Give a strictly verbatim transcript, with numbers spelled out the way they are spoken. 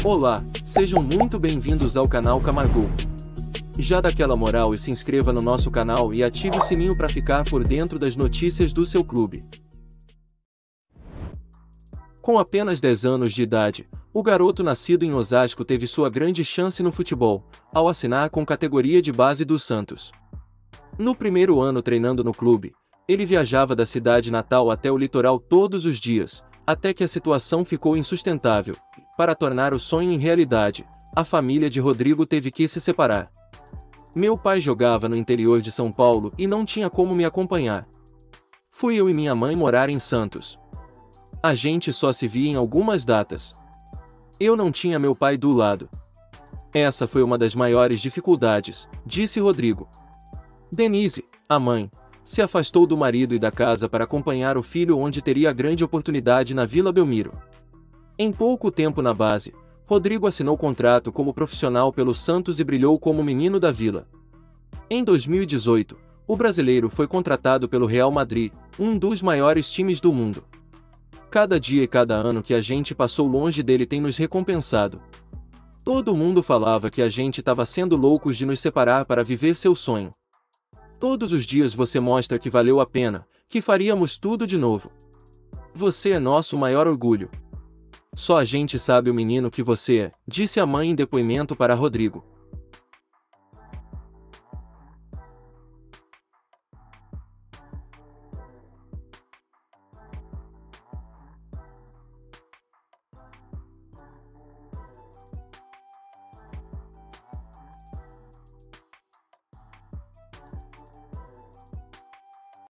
Olá, sejam muito bem-vindos ao canal Camargo. Já dá aquela moral e se inscreva no nosso canal e ative o sininho para ficar por dentro das notícias do seu clube. Com apenas dez anos de idade, o garoto nascido em Osasco teve sua grande chance no futebol, ao assinar com categoria de base do Santos. No primeiro ano treinando no clube, ele viajava da cidade natal até o litoral todos os dias, até que a situação ficou insustentável. Para tornar o sonho em realidade, a família de Rodrigo teve que se separar. Meu pai jogava no interior de São Paulo e não tinha como me acompanhar. Fui eu e minha mãe morar em Santos. A gente só se via em algumas datas. Eu não tinha meu pai do lado. Essa foi uma das maiores dificuldades, disse Rodrigo. Denise, a mãe, se afastou do marido e da casa para acompanhar o filho onde teria grande oportunidade na Vila Belmiro. Em pouco tempo na base, Rodrigo assinou contrato como profissional pelo Santos e brilhou como menino da Vila. Em dois mil e dezoito, o brasileiro foi contratado pelo Real Madrid, um dos maiores times do mundo. Cada dia e cada ano que a gente passou longe dele tem nos recompensado. Todo mundo falava que a gente estava sendo loucos de nos separar para viver seu sonho. Todos os dias você mostra que valeu a pena, que faríamos tudo de novo. Você é nosso maior orgulho. Só a gente sabe o menino que você é, disse a mãe em depoimento para Rodrigo.